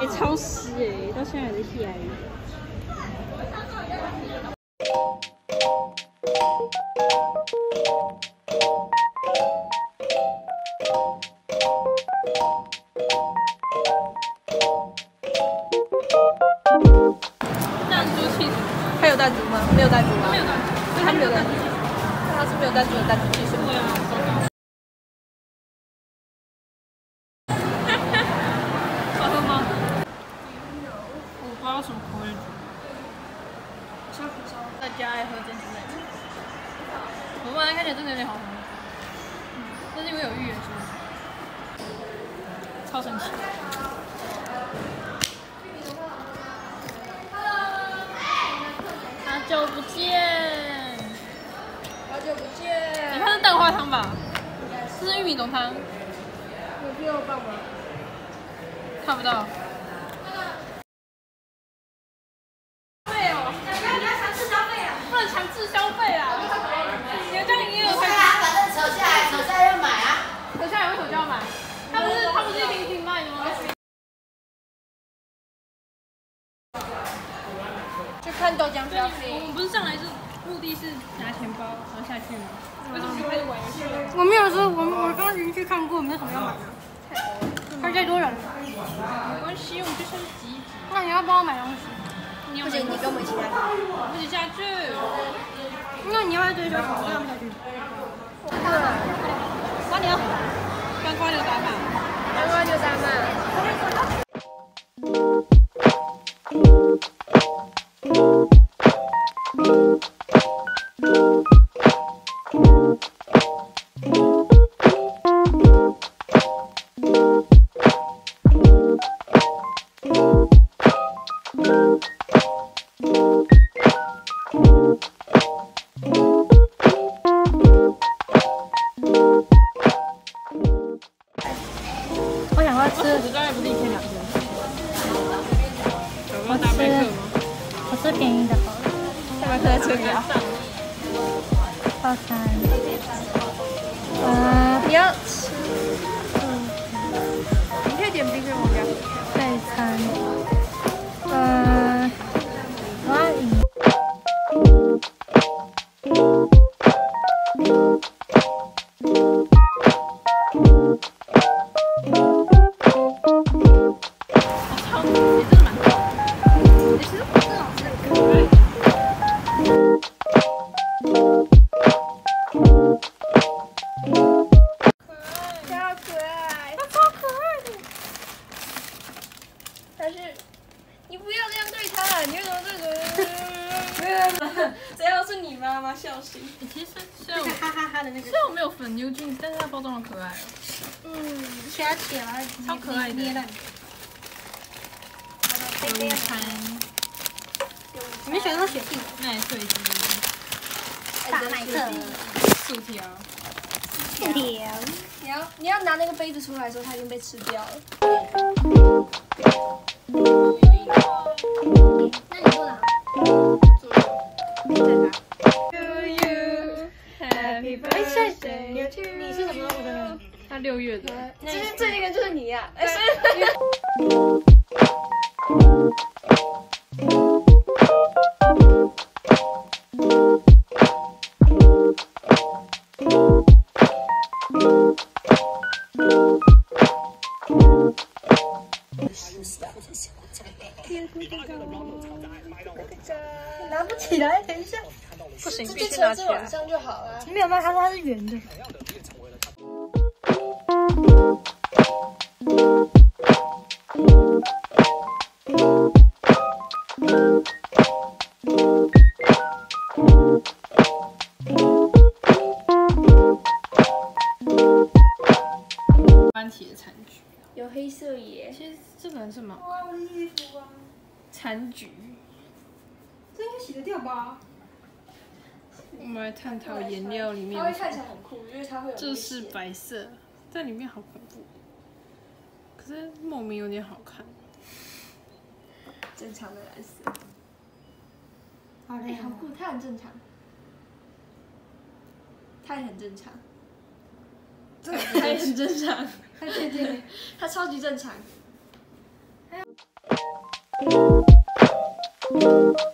哎，超湿哎，到现在还在下雨。弹珠汽水，它有弹珠吗？没有弹珠吗？没有弹珠，所以它没有弹珠。它是没有弹珠的弹珠汽水。对啊，糟糕。好喝吗？我不知道什么口味的。烧烤烧，大家爱喝珍珠奶茶。我本来看起来真的有点好喝，但是因为有芋圆，所以超神奇。好久不见，好久不见。你看是蛋花汤吧？这是玉米浓汤。有屁肉棒吗？看不到。对哦，不要强制消费啊！不能强制消费啊！你这样也有可以。 反正手下来，手下要买啊。 手下也会手下买。他不是一瓶一瓶卖的吗？去看豆浆消费。我们不是上来是目的是拿钱包然后下去吗？为什么就开始玩游戏？我没有说，我刚刚已经去看过，没有什么要买的。太多人了。没关系，我们就先挤一挤。那你要帮我买东西？不行，你跟我们一起下去。我们一起下去。那你要不要追求什么？跟他们下去。瓜牛，跟瓜牛打码。跟瓜牛打码。我想要吃，我刚才不是1天2天？有没有大麦克吗？我吃便宜的好了。大麦克在这里啊。套餐。不要吃。你可以点冰淇淋吗？配餐。我要饮。但是你不要这样对他，你为什么对人？只要是你妈妈孝心。其实虽然我哈哈哈的那个，虽然我没有粉牛筋，但是它包装好可爱哦。掐起来，超可爱的。捏烂。午餐。你们喜欢喝雪碧？奶脆鸡。大奶特。薯条。薯条。你要拿那个杯子出来的时候，它已经被吃掉了。那你做的好。Happy birthday！ 你是什么时候的？他6月的。这个就是你呀！拿不起来，等一下。不行，必须拿起来。往上就好了。没有吗？他说它是圆的。番茄的餐具。有黑色耶。其实这个是什么？哇，我的衣服啊。餐具。这应该洗得掉吧？我们来探讨颜料里面。它会看起来很酷，因为它会有。这是白色，在里面好恐怖，可是莫名有点好看。正常的蓝色。好嘞，好酷，它很正常。它也很正常。它也很正常。对，它超级正常。 拜。